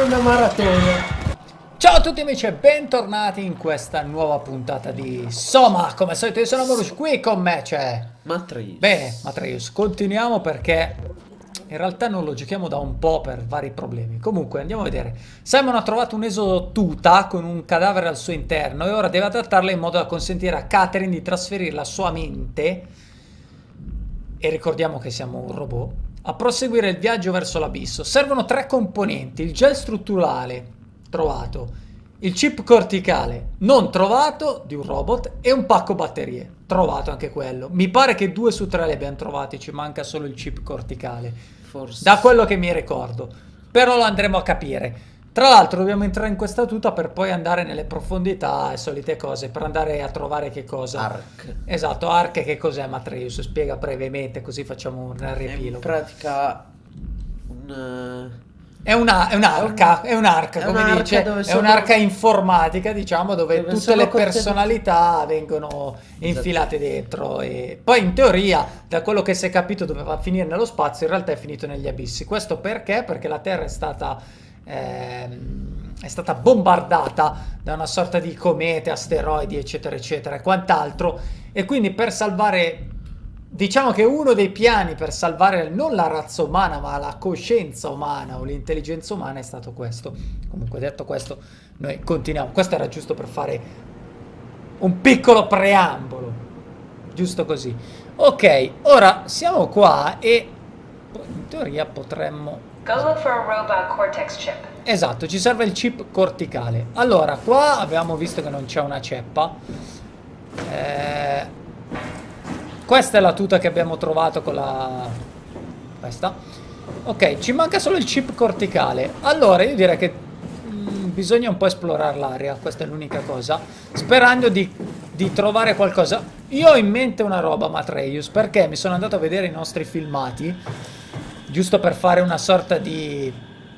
una maratona. Ciao a tutti amici e bentornati in questa nuova puntata di Soma. Come al solito io sono Morush, qui con me c'è Matreus. Bene, Matreus, continuiamo perché in realtà non lo giochiamo da un po' per vari problemi. Comunque andiamo a vedere. Simon ha trovato un esotuta con un cadavere al suo interno e ora deve adattarla in modo da consentire a Catherine di trasferire la sua mente, e ricordiamo che siamo un robot, a proseguire il viaggio verso l'abisso. Servono 3 componenti: il gel strutturale trovato, il chip corticale non trovato di un robot e un pacco batterie trovato anche quello. Mi pare che 2 su 3 li abbiamo trovati, ci manca solo il chip corticale, Forse. da quello che mi ricordo, però lo andremo a capire. Tra l'altro dobbiamo entrare in questa tuta per poi andare nelle profondità e solite cose, per andare a trovare che cosa? Ark. Esatto, Ark. Che cos'è, Matreus? Spiega brevemente così facciamo un riepilogo. In pratica un... È un'arca, come dice, è un'arca informatica, diciamo, dove tutte le personalità vengono infilate dentro, e poi in teoria, da quello che si è capito, doveva finire nello spazio, in realtà è finito negli abissi. Questo perché? Perché la Terra è stata bombardata da una sorta di comete, asteroidi, eccetera, eccetera, e quant'altro, e quindi per salvare... Diciamo che uno dei piani per salvare non la razza umana, ma la coscienza umana o l'intelligenza umana è stato questo. Comunque, detto questo, noi continuiamo. Questo era giusto per fare un piccolo preambolo. Giusto così. Ok, ora siamo qua e in teoria potremmo... Go look for a robot cortex chip. Esatto, ci serve il chip corticale. Allora, qua abbiamo visto che non c'è una ceppa. Questa è la tuta che abbiamo trovato con la... questa. Ok, ci manca solo il chip corticale. Allora, io direi che bisogna un po' esplorare l'area. Questa è l'unica cosa. Sperando di trovare qualcosa. Io ho in mente una roba, Matreus, perché mi sono andato a vedere i nostri filmati, giusto per fare una sorta di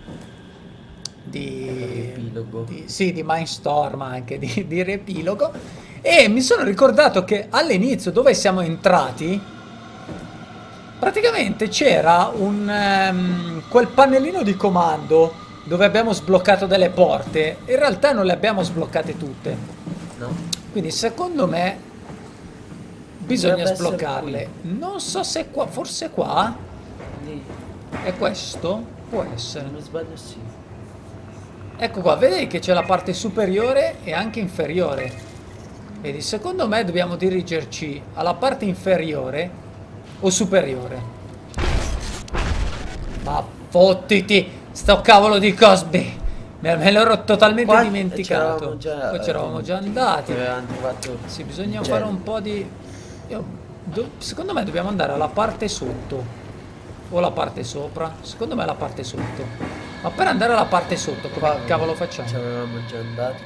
Riepilogo. sì, di Mindstorm, anche di riepilogo. E mi sono ricordato che all'inizio, dove siamo entrati, praticamente c'era quel pannellino di comando dove abbiamo sbloccato delle porte. In realtà non le abbiamo sbloccate tutte. No? Quindi secondo me bisogna Dovrebbe essere sbloccarle. Non so se qua, forse qua? Lì. È questo? Può essere. Se non mi sbaglio sì. Ecco qua, vedi che c'è la parte superiore e anche inferiore. Vedi, secondo me dobbiamo dirigerci alla parte inferiore o superiore. Ma fottiti, sto cavolo di Cosby! Me l'ero totalmente Qua dimenticato. Poi c'eravamo già andati. Avevamo trovato... Sì, bisogna il fare gel. un po' di... secondo me dobbiamo andare alla parte sotto. O la parte sopra. Secondo me la parte sotto. Ma per andare alla parte sotto, come cavolo facciamo? Ci avevamo già andati.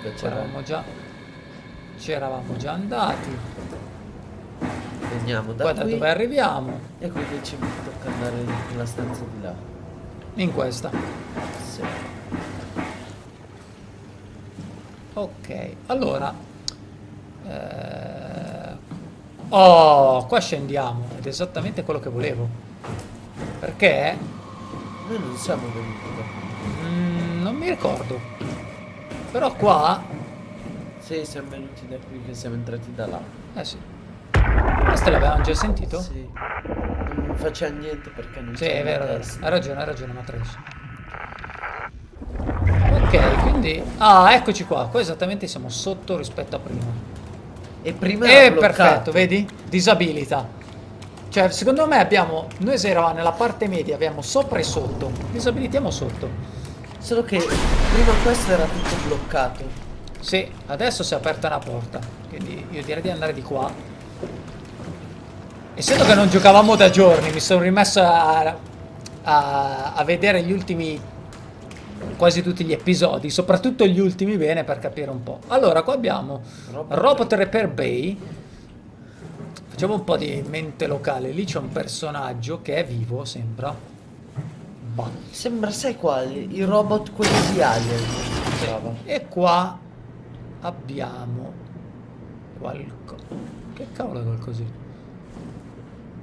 Ci eravamo già andati. Veniamo da Guarda qui. dove arriviamo. E quindi ci tocca andare nella stanza di là. In questa. Sì. Ok, allora. Oh, qua scendiamo. Ed è esattamente quello che volevo. Perché? Noi non siamo venuti da qui. Non mi ricordo. Però qua... Sì, siamo venuti da qui, che siamo entrati da là. Eh sì. Questo l'avevamo già sentito? Sì. Non faceva niente perché non Sì, c'è è vero, una hai testa. ragione, Matreus. Ok, quindi... Ah, eccoci qua. Qua esattamente siamo sotto rispetto a prima. E prima era bloccato. Perfetto, vedi? Disabilità. Cioè, secondo me abbiamo... Noi se eravamo nella parte media, abbiamo sopra e sotto. Disabilitiamo sotto. Solo che prima questo era tutto bloccato. Sì, adesso si è aperta una porta. Quindi io direi di andare di qua. Essendo che non giocavamo da giorni, mi sono rimesso a vedere gli ultimi... quasi tutti gli episodi, soprattutto gli ultimi bene, per capire un po'. Allora, qua abbiamo Robot Repair Bay. Facciamo un po' di mente locale. Lì c'è un personaggio che è vivo, sembra. Bah. Sembra, sai quali? I robot quelli di Alien. Brava. E qua abbiamo qualcosa. Che cavolo è qualcosì?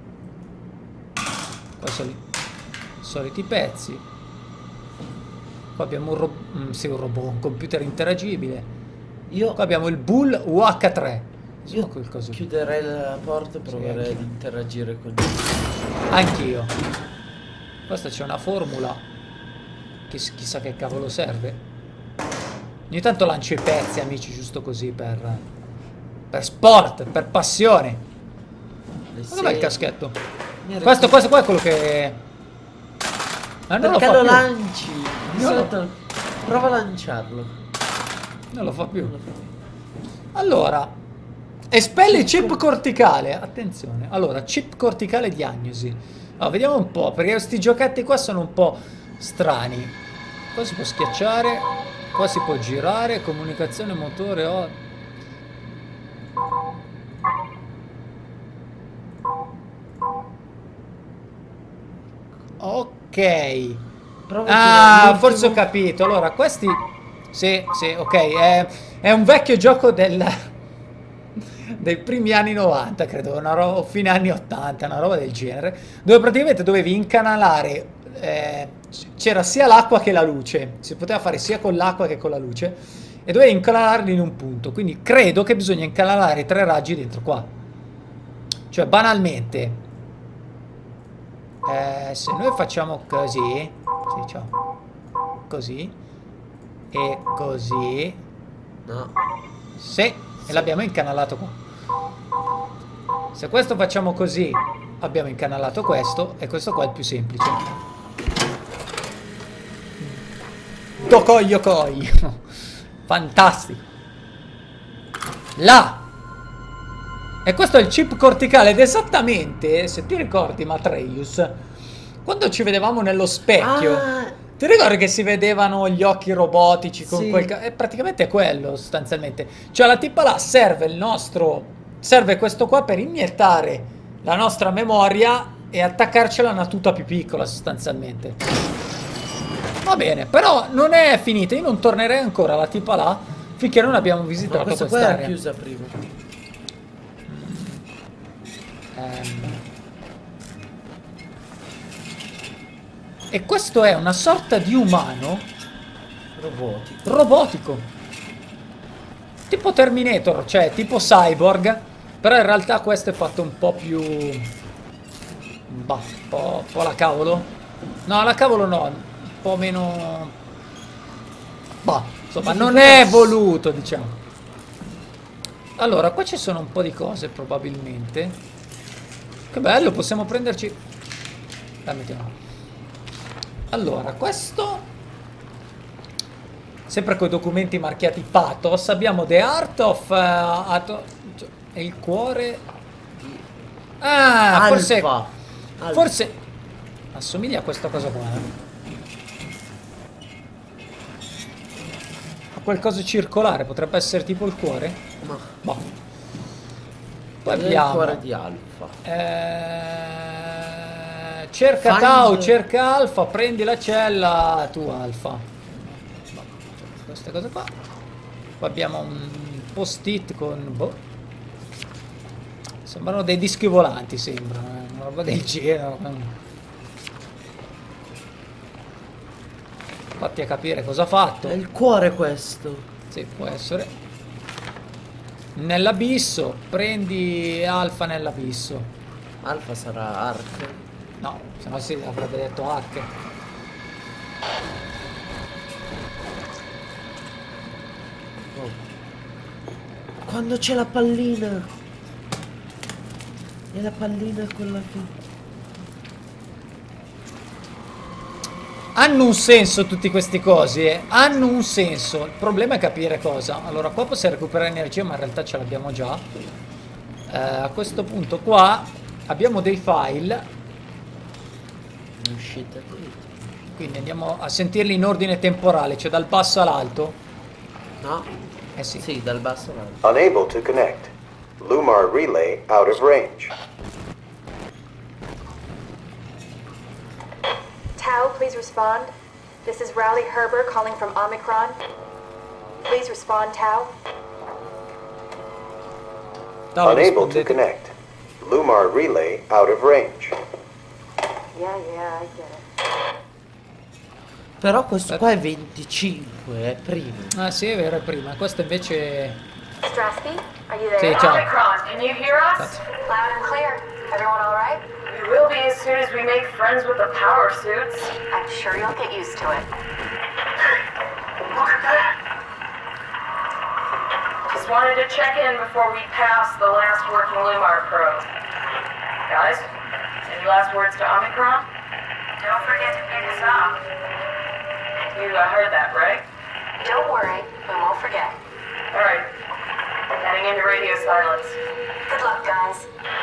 Qua soliti pezzi. Qua abbiamo sì, un robot, un computer interagibile. Io, Qua abbiamo il Bull UH3. Insomma, io quel coso lì. chiuderei la porta e proverei anch'io. ad interagire con lui. Anch'io. Questa c'è una formula. Chissà che cavolo serve. Ogni tanto lancio i pezzi, amici, giusto così per sport, per passione. Le Ma dov'è il sedi- caschetto? Mi Questo qua è quello che... Ma non lo Perché fa lo più. lanci? Di No, no. solito prova a lanciarlo. Non lo fa più. Non lo fa. Allora, espelli chip corticale. Attenzione. Allora, chip corticale diagnosi. Allora, vediamo un po', perché questi giochetti qua sono un po' strani. Qua si può schiacciare, qua si può girare, comunicazione motore o... Ok. Prova Ah, l'ultimo. forse ho capito. Allora, questi... Sì, sì, ok. È un vecchio gioco dei primi anni 90, credo, o fine anni 80, una roba del genere, dove praticamente dovevi incanalare... c'era sia l'acqua che la luce. Si poteva fare sia con l'acqua che con la luce. E dovevi incanalarli in un punto. Quindi credo che bisogna incanalare i 3 raggi dentro qua. Cioè, banalmente... se noi facciamo così, sì, ciao, così e così, No. sì, e l'abbiamo incanalato qua. Se questo facciamo così, abbiamo incanalato questo e questo qua è il più semplice. Yokoi. Fantastico. Là. E questo è il chip corticale ed esattamente, se ti ricordi Matreus, quando ci vedevamo nello specchio, Ah, ti ricordi che si vedevano gli occhi robotici con sì. è praticamente quello sostanzialmente. Cioè la tipa là serve serve questo qua per iniettare la nostra memoria e attaccarcela a una tuta più piccola sostanzialmente. Va bene, però non è finita, io non tornerei ancora alla tipa là finché non abbiamo ma visitato questa qua era quest'area. chiusa prima. E questo è una sorta di umano Robotico. robotico. Tipo Terminator, cioè tipo Cyborg. Però in realtà questo è fatto un po' più... Bah, un po' la cavolo. No, la cavolo no. Un po' meno... Bah, insomma, non è voluto, diciamo. Allora, qua ci sono un po' di cose probabilmente. Che bello, possiamo prenderci... Dai, mettiamo. Allora, questo... Sempre con i documenti marchiati Pathos, abbiamo The Art of... è il cuore... Ah, forse... Alfa. Alfa. Forse... Assomiglia a questa cosa qua, A qualcosa circolare, potrebbe essere tipo il cuore? No. Boh. Poi È il abbiamo... cuore di Alfa. cerca Find- Tau, cerca Alfa, prendi la cella, tu Alfa. Boh, queste cose qua. Poi abbiamo un post-it con... Boh. Sembrano dei dischi volanti, sembrano. Una roba del genere. Fatti a capire cosa ha fatto. È il cuore questo. Sì, può essere. Nell'abisso, prendi Alfa nell'abisso. Alfa sarà Ark. No, se no si avrebbe detto Ark. Oh. Quando c'è la pallina. E la pallina è quella che... Hanno un senso tutti questi cosi, hanno un senso. Il problema è capire cosa. Allora, qua possiamo recuperare energia, ma in realtà ce l'abbiamo già. A questo punto qua abbiamo dei file. Uscite qui. Quindi andiamo a sentirli in ordine temporale, cioè dal basso all'alto. No? Eh sì. Sì, dal basso all'alto. Unable to connect. Lumar relay out of range. Tau, please respond. This is Rowley Herber calling from Omicron. Please respond, Tau. Tau, Unable to rispondete. connect. Lumar relay out of range. Yeah, I get it. Però questo qua è 25, è primo. Ah sì, è vero, è prima. Questo invece... Strasky, are you there? Sì, ciao. Omicron, can you hear us? Loud and clear. Everyone all right? We will be as soon as we make friends with the power suits. I'm sure you'll get used to it. Look at that. Just wanted to check in before we pass the last working Lumar probe. Guys, any last words to Omicron? Don't forget to pick us up. You heard that, right? Don't worry, we won't forget. All right. Heading into radio silence. Good luck, guys.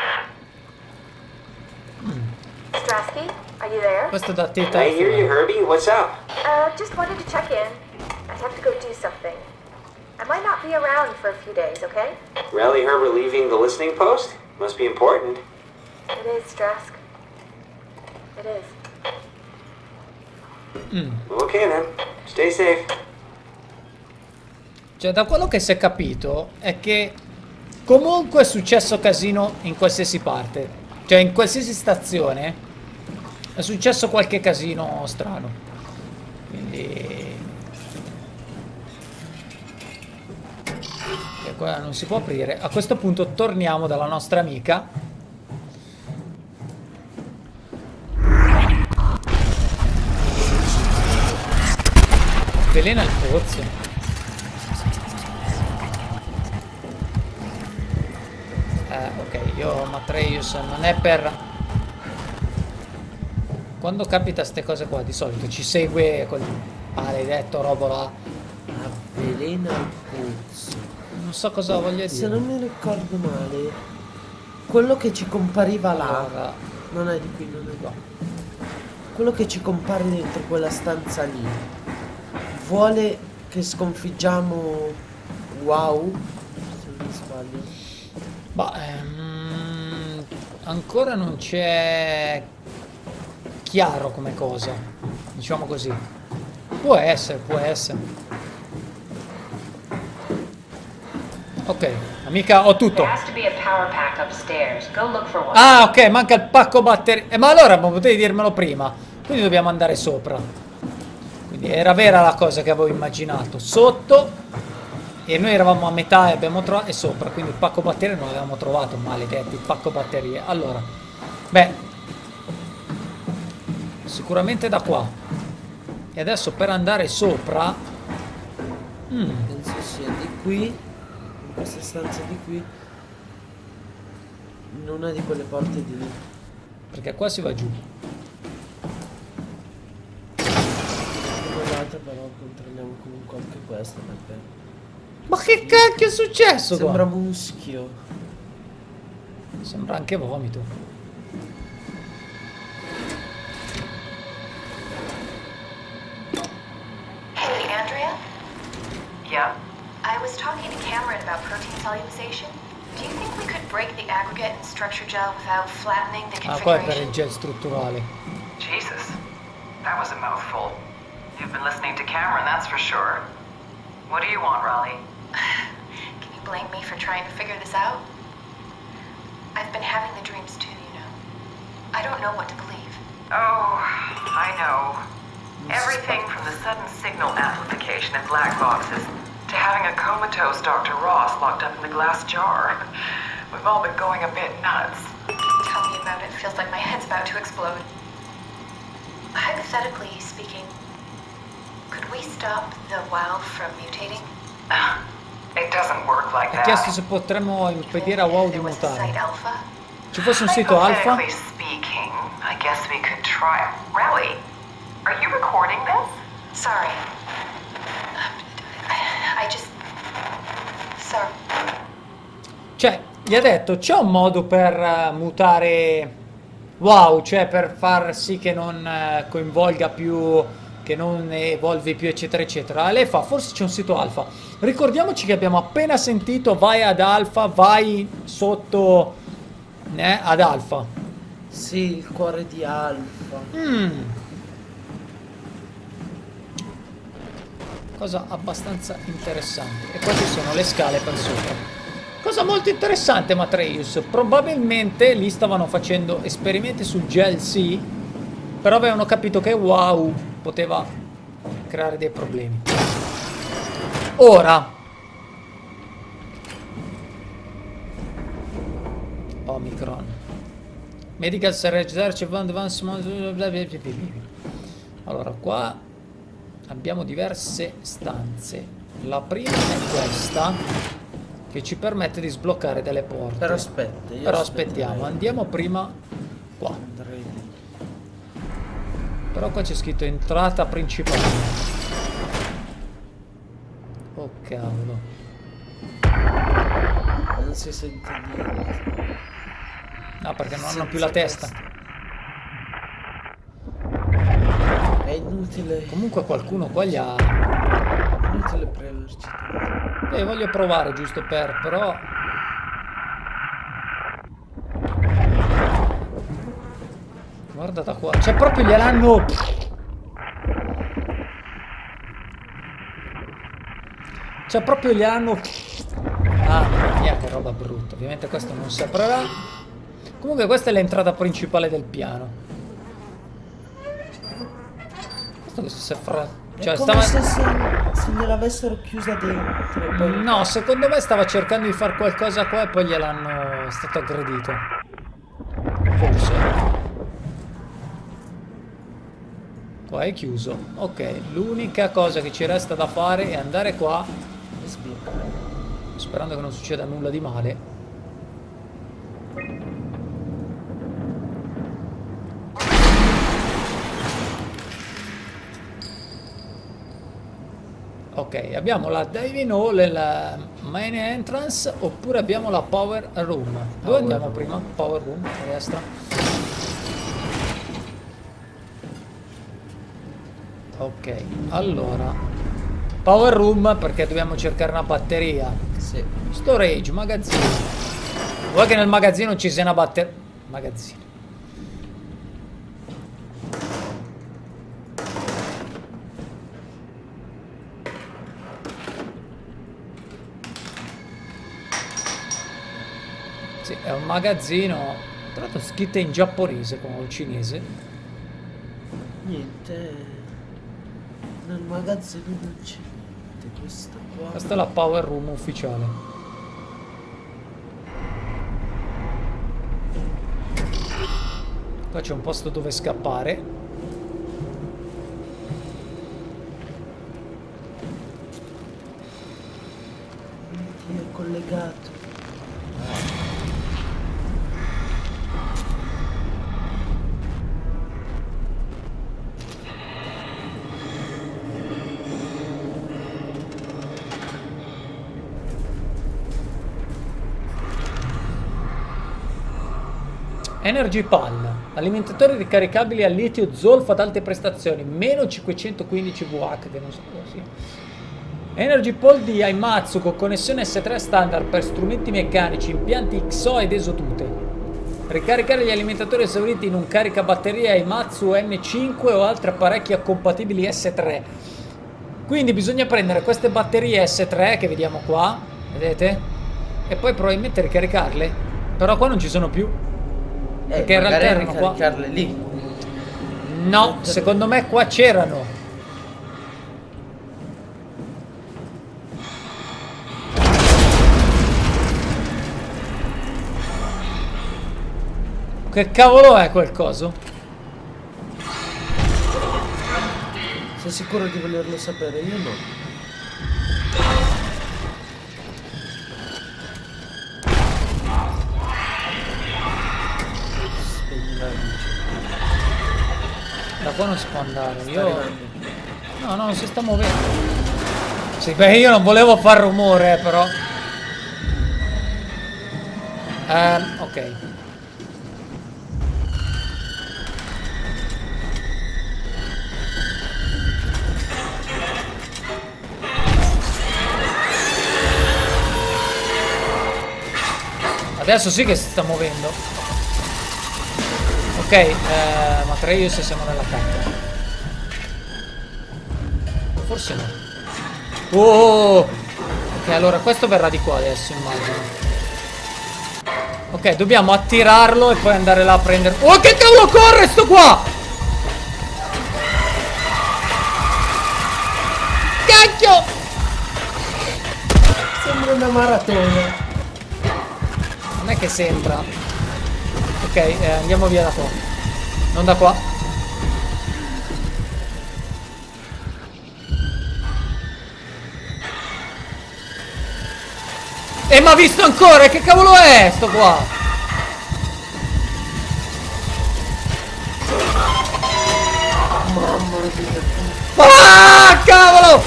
Strasky, are you there? Questo da te, I hear you, Herbie. What's up? Just wanted to check in. I have to go do something. I might not be around for a few days, okay? Rally Herbert leaving the listening post? Must be important. It is, Strask. It is. Okay then. Stay safe. Cioè, da quello che si è capito è che comunque è successo casino in qualsiasi parte. Cioè, in qualsiasi stazione è successo qualche casino strano. Quindi... E qua non si può aprire. A questo punto torniamo dalla nostra amica. Velena il pozzo. Ok, io Matreus non è per... Quando capita ste cose qua di solito ci segue quel maledetto robo là. Avvelena il pozzo. Non so cosa voglia Se dire. non mi ricordo male, quello che ci compariva là, Allora, non è di qui, non è qua. Quello che ci compare dentro quella stanza lì vuole che sconfiggiamo Wow, se non mi sbaglio. bah, ancora non c'è chiaro come cosa, diciamo così. Può essere, può essere. Ok, amica, ho tutto. There has to be a power pack upstairs. Go look for one. Ah, ok, manca il pacco batterie. Ma allora potevi dirmelo prima. Quindi dobbiamo andare sopra. Quindi era vera la cosa che avevo immaginato. Sotto. E noi eravamo a metà e abbiamo trovato. E sopra. Quindi il pacco batterie non l'avevamo trovato. Maledetti, il pacco batterie. Allora. Beh. Sicuramente da qua. E adesso per andare sopra. Penso sia di qui, in questa stanza di qui, in una di quelle porte di lì. Perché qua si va giù. Quell'altra però controlliamo comunque anche questa perché Ma che cacchio è successo qua? sembra muschio. Sembra anche vomito. Hey, Andrea? Yeah? I was talking to Cameron about protein solubilization. Do you think we could break the aggregate and structure gel without flattening the Ah, qua è per configuration? il gel strutturale. Jesus, that was a mouthful. You've been listening to Cameron, that's for sure. What do you want, Raleigh? Can you blame me for trying to figure this out? I've been having the dreams too, you know. I don't know what to believe. Oh, I know. Everything from the sudden signal amplification in black boxes to having a comatose Dr. Ross locked up in the glass jar. We've all been going a bit nuts. Tell me about it. Feels like my head's about to explode. Hypothetically speaking, could we stop the WoW from mutating? It doesn't work like Ha chiesto that. se potremmo impedire a WoW di There was a site mutare. alpha? Ci fosse un sito alfa? Hypothetically speaking, I guess we could try. Raleigh, are you recording this? Sorry. I just... Sorry. Cioè, gli ha detto, c'è un modo per mutare WoW, cioè per far sì che non coinvolga più, che non evolvi più, eccetera, eccetera. Lei fa, forse c'è un sito alfa. Ricordiamoci che abbiamo appena sentito, vai ad alfa, vai sotto ad alfa. Sì, il cuore di Alfa. Cosa abbastanza interessante. E qua ci sono le scale per sopra. Cosa molto interessante, Matreus. Probabilmente lì stavano facendo esperimenti sul GLC, però avevano capito che WoW poteva creare dei problemi. Ora Omicron Medical Research Advanced. Allora qua abbiamo diverse stanze. La prima è questa, che ci permette di sbloccare delle porte. Però aspetta, Però aspettiamo, andiamo prima qua. Andrei lì. Però qua c'è scritto entrata principale. Oh cavolo. Non si sente niente. No, perché non hanno più la testa. È inutile. Comunque qualcuno qua gli ha... È inutile premerci. voglio provare giusto per, però... Guarda da qua. Cioè proprio gliel'hanno... Cioè proprio gliel'hanno... Ah, mia, che roba brutta. Ovviamente questo non si aprirà. Comunque questa è l'entrata principale del piano. Questo che si è fra... Cioè, è come se gliel'avessero chiusa dentro. Poi... No, secondo me stava cercando di fare qualcosa qua e poi gliel'hanno... È stato aggredito. Forse. Qua è chiuso. Ok, l'unica cosa che ci resta da fare è andare qua. Sperando che non succeda nulla di male. Ok, abbiamo la Diving Hall, la Main Entrance, oppure abbiamo la Power Room. Dove andiamo prima? Power Room, a destra. Ok, allora Power Room perché dobbiamo cercare una batteria. Sì. Storage, magazzino. Vuoi che nel magazzino ci sia una batteria? Magazzino. Sì, è un magazzino. Tra l'altro scritto in giapponese come il cinese. Niente. Nel magazzino non c'è niente. Questo qua. Questa è la Power Room ufficiale. Qua c'è un posto dove scappare. È collegato. Energy Pal, alimentatori ricaricabili al litio zolfo ad alte prestazioni, meno 515 WH, che non so cosa sia. Energy Pal di Aimatsu con connessione S3 standard per strumenti meccanici, impianti XO ed esotute. Ricaricare gli alimentatori esauriti in un caricabatterie Aimatsu M5 o altri apparecchi compatibili S3. Quindi bisogna prendere queste batterie S3 che vediamo qua, vedete? E poi probabilmente ricaricarle. Però qua non ci sono più. Perché in realtà erano qua. Ricaricarle lì. No, secondo me qua c'erano. Che cavolo è quel coso? Sei sicuro di volerlo sapere? Io no. Spegni la luce. Da qua non si può andare. Sta Io... arrivando. No, non si sta muovendo. Sì, beh, io non volevo far rumore, però. Ok. Adesso sì che si sta muovendo. Ok, Matreus siamo nella carta. Forse no. Oh! Ok, allora questo verrà di qua adesso, immagino. Ok, dobbiamo attirarlo e poi andare là a prendere... Oh, che cavolo corre sto qua! una maratona. Non è che sembra. Ok, andiamo via da qua. Non da qua. Ma visto ancora? Che cavolo è sto qua? Mamma mia. Ah, cavolo!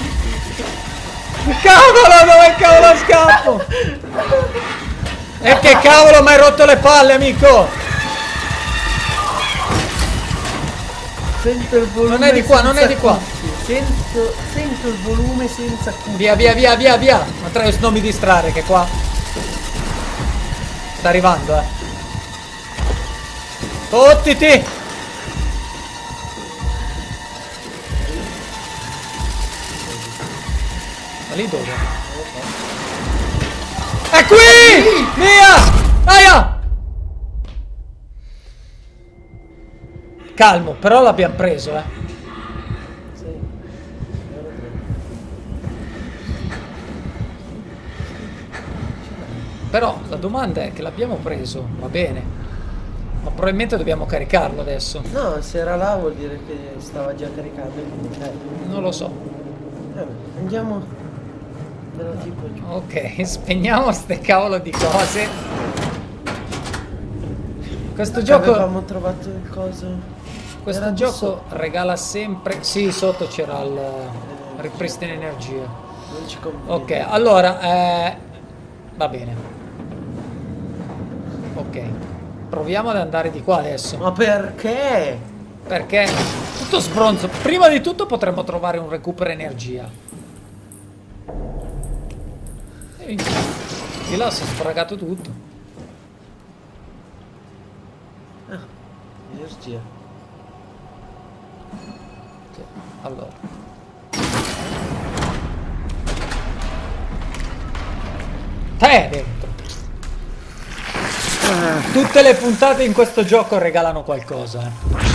Cavolo, dove cavolo scappo? E che cavolo, mi hai rotto le palle, amico! Sento il volume. Non è di qua, non è di qua. Sento il volume senza cuffie. Via, via, via, via, via! Atreus, non mi distrarre, che qua sta arrivando, Fottiti! Ma lì dove? È qui! Via! Aia! Calmo, però l'abbiamo preso, Però la domanda è che l'abbiamo preso, va bene. Ma probabilmente dobbiamo caricarlo adesso. No, se era là vuol dire che stava già caricando. Non lo so. Andiamo dalla tipo giù. Ok, spegniamo ste cavolo di cose. Questo gioco... Avevamo trovato il coso. Questo gioco regala sempre... Sì, sotto c'era il ripristino energia. Non ci conviene. Ok, allora... va bene. Ok. Proviamo ad andare di qua adesso. Ma perché? Perché tutto sbronzo. Prima di tutto potremmo trovare un recupero energia. E di là si è sfragato tutto. Energia. Sì, allora. Te dentro. Tutte le puntate in questo gioco regalano qualcosa.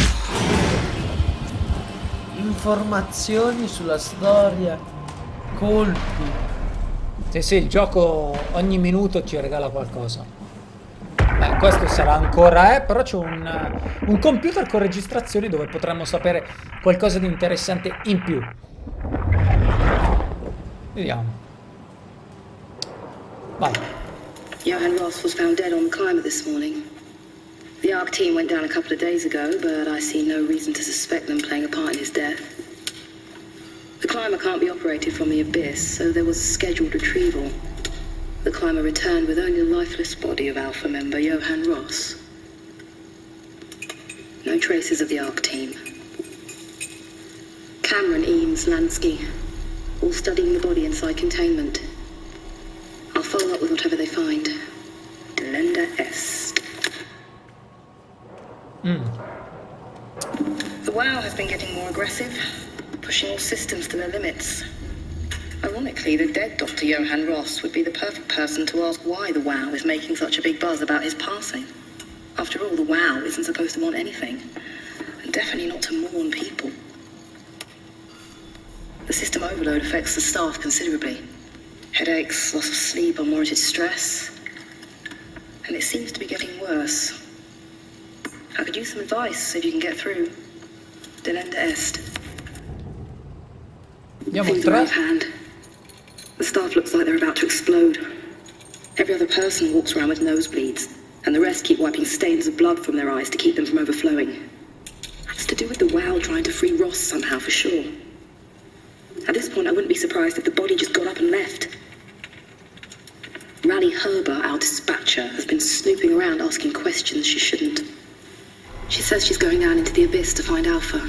Informazioni sulla storia. Colpi. Sì, sì, il gioco ogni minuto ci regala qualcosa. Beh, questo sarà ancora, però c'è un computer con registrazioni dove potremmo sapere qualcosa di interessante in più. Vediamo. Vai. Johan Ross was found dead on the climber this morning. The ARC team went down a couple of days ago, but I see no reason to suspect them playing a part in his death. The climber can't be operated from the abyss, so there was a scheduled retrieval. The climber returned with only the lifeless body of Alpha member Johan Ross. No traces of the ARC team. Cameron, Eames, Lansky, all studying the body inside containment. I'll follow up with whatever they find. Delenda Est. The WoW has been getting more aggressive, pushing all systems to their limits. Ironically, the dead Dr. Johan Ross would be the perfect person to ask why the WoW is making such a big buzz about his passing. After all, the WoW isn't supposed to want anything, and definitely not to mourn people. The system overload affects the staff considerably. Headaches, loss of sleep, unwarranted stress. And it seems to be getting worse. I could use some advice if you can get through. Delenda Est. Things are out of hand. The staff looks like they're about to explode. Every other person walks around with nosebleeds, and the rest keep wiping stains of blood from their eyes to keep them from overflowing. It's to do with the WoW trying to free Ross somehow, for sure. At this point, I wouldn't be surprised if the body just got up and left. Rally Herber, our dispatcher, has been snooping around asking questions she shouldn't. She says she's going down into the abyss to find Alpha.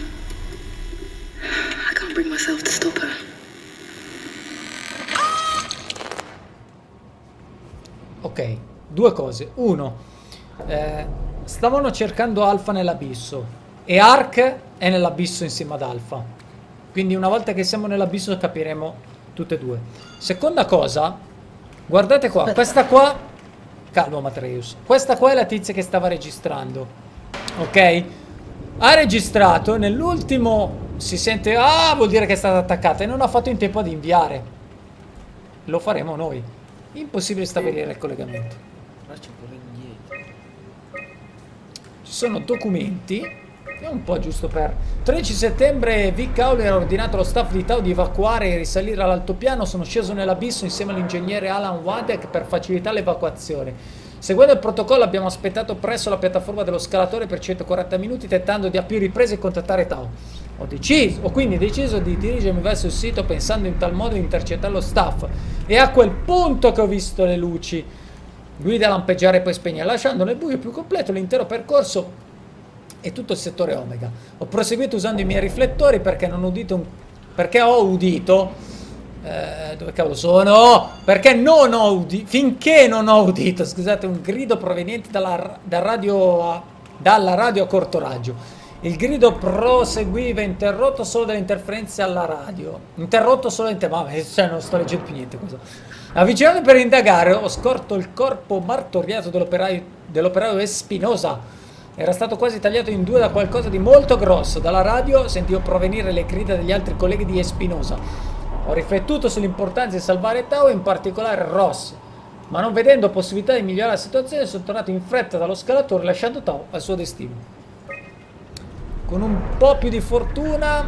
I can't bring myself to stop her. Ok, due cose. Uno, stavano cercando Alpha nell'abisso e Ark è nell'abisso insieme ad Alpha. Quindi una volta che siamo nell'abisso capiremo tutte e due. Seconda cosa, guardate qua, questa qua, calmo Matreus, questa qua è la tizia che stava registrando, ok? Ha registrato, nell'ultimo si sente, vuol dire che è stata attaccata e non ha fatto in tempo ad inviare. Lo faremo noi. Impossibile stabilire il collegamento. Però c'è pure indietro. Ci sono documenti. È un po' giusto per 13 settembre Vic Cowley ha ordinato allo staff di Tau di evacuare e risalire all'altopiano. Sono sceso nell'abisso insieme all'ingegnere Alan Wadek per facilitare l'evacuazione. Seguendo il protocollo abbiamo aspettato presso la piattaforma dello scalatore per 140 minuti tentando di a più riprese contattare Tau. Ho quindi deciso di dirigermi verso il sito pensando in tal modo di intercettare lo staff. E a quel punto che ho visto le luci. Guida lampeggiare e poi spegnere, lasciando nel buio più completo l'intero percorso e tutto il settore Omega. Ho proseguito usando i miei riflettori perché ho udito dove cavolo sono? Perché non ho udito, finché non ho udito, scusate, un grido proveniente dalla radio a corto raggio. Il grido proseguiva interrotto solo dalle interferenze alla radio. Interrotto solo cioè non sto leggendo più niente questo. Avvicinando per indagare ho scorto il corpo martoriato dell'operaio Espinosa. Era stato quasi tagliato in due da qualcosa di molto grosso. Dalla radio sentivo provenire le grida degli altri colleghi di Espinosa. Ho riflettuto sull'importanza di salvare Tau e in particolare Ross, ma non vedendo possibilità di migliorare la situazione sono tornato in fretta dallo scalatore lasciando Tau al suo destino. Con un po' più di fortuna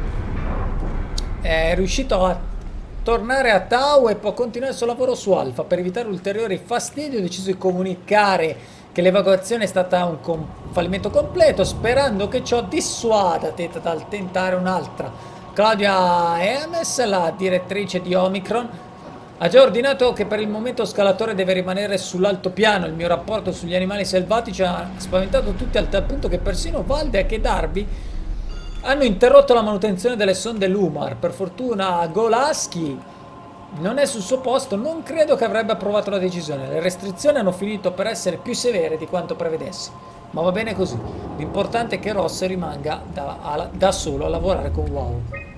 è riuscito a tornare a Tau e può continuare il suo lavoro su Alpha. Per evitare ulteriori fastidi ho deciso di comunicare che l'evacuazione è stata un fallimento completo, sperando che ciò dissuada Theta dal tentare un'altra. Claudia Eames, la direttrice di Omicron, ha già ordinato che per il momento lo scalatore deve rimanere sull'altopiano. Il mio rapporto sugli animali selvatici ha spaventato tutti al tal punto che persino Valdek e Darby hanno interrotto la manutenzione delle sonde Lumar. Per fortuna Golaski non è sul suo posto, non credo che avrebbe approvato la decisione. Le restrizioni hanno finito per essere più severe di quanto prevedessi, ma va bene così. L'importante è che Ross rimanga da solo a lavorare con WoW.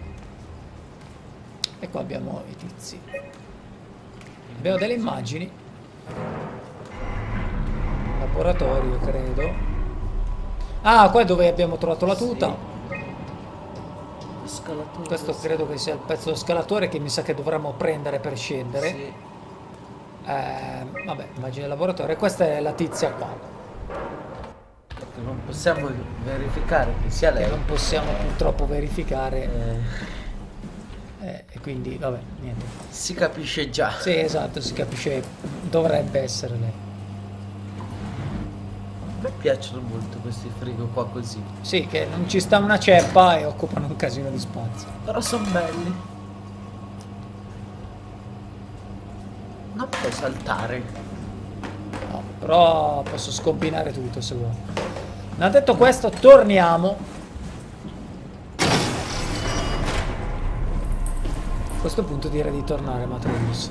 E qua abbiamo i tizi. Abbiamo delle immagini. Laboratorio, credo. Ah, qua è dove abbiamo trovato la tuta. Scalatore. Questo credo che sia il pezzo dello scalatore che mi sa che dovremmo prendere per scendere. Sì. Vabbè, immagine laboratorio. E questa è la tizia qua. Perché non possiamo verificare che sia lei. Che non possiamo purtroppo verificare. E quindi, vabbè, niente. Si capisce già. Sì, esatto, si capisce. Dovrebbe essere lei. A me piacciono molto questi frigo qua così. Sì, che non ci sta una ceppa e occupano un casino di spazio. Però sono belli. Non puoi saltare. No, però posso scombinare tutto se vuoi. Ma detto questo, torniamo. A questo punto direi di tornare, Matreus.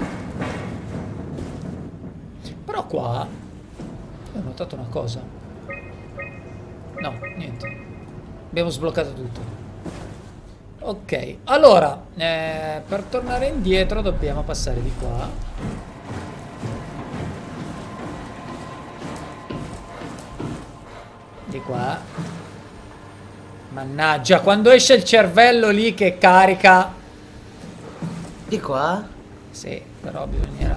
Però qua ho notato una cosa. No, niente. Abbiamo sbloccato tutto. Ok, allora per tornare indietro dobbiamo passare di qua. Di qua. Mannaggia, quando esce il cervello lì che carica. Di qua? Sì, però bisognerà.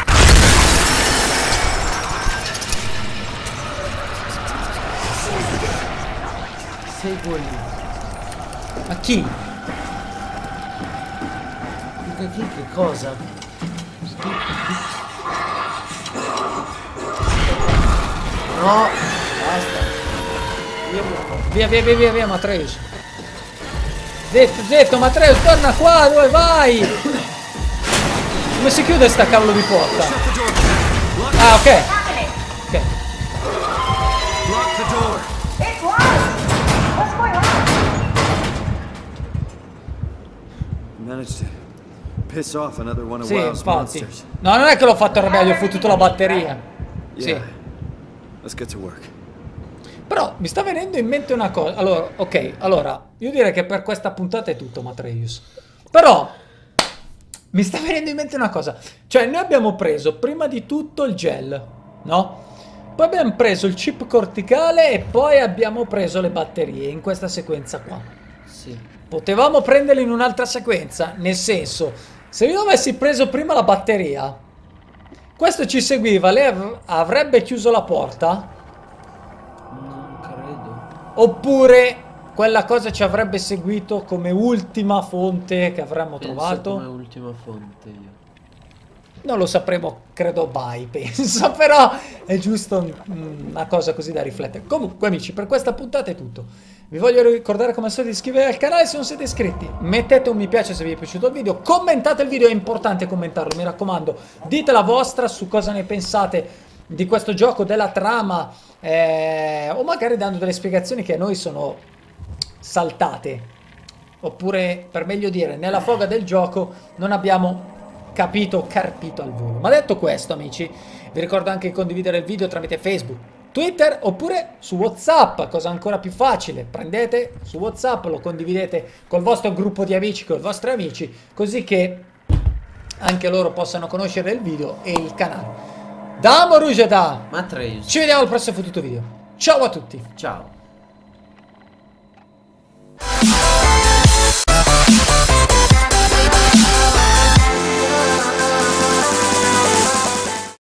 Seguo lì. Ma chi? Dica chi che cosa? No, basta. Via, Matreus. Detto, Matreus, torna qua, dove vai? Come si chiude sta cavolo di porta? Ah, ok. Ok. Piss off another one of Sì, WoW's infatti. monsters. No, non è che l'ho fatto arrabbiare, gli ho fottuto la batteria. Sì. Yeah. Let's get to work. Però mi sta venendo in mente una cosa. Allora, ok, allora, io direi che per questa puntata è tutto, Matreus. Però mi sta venendo in mente una cosa. Cioè, noi abbiamo preso prima di tutto il gel, no? Poi abbiamo preso il chip corticale e poi abbiamo preso le batterie in questa sequenza qua. Sì. Potevamo prenderle in un'altra sequenza, nel senso, se io avessi preso prima la batteria, Questo ci seguiva, lei avrebbe chiuso la porta? Non credo. Oppure quella cosa ci avrebbe seguito come ultima fonte che avremmo Penso trovato? come ultima fonte io. Non lo sapremo, credo mai, penso, però è giusto una cosa così da riflettere. Comunque amici, per questa puntata è tutto. Vi voglio ricordare come al solito di iscrivervi al canale se non siete iscritti. Mettete un mi piace se vi è piaciuto il video. Commentate il video, è importante commentarlo, mi raccomando. Dite la vostra su cosa ne pensate di questo gioco, della trama, o magari dando delle spiegazioni che a noi sono saltate. Oppure, per meglio dire, nella foga del gioco non abbiamo capito, carpito al volo. Ma detto questo amici, vi ricordo anche di condividere il video tramite Facebook, Twitter oppure su WhatsApp, cosa ancora più facile. Prendete su WhatsApp, lo condividete col vostro gruppo di amici, con i vostri amici, così che anche loro possano conoscere il video e il canale. Da Amo Rouge da Matreus. ci vediamo al prossimo fottuto video. Ciao a tutti. Ciao.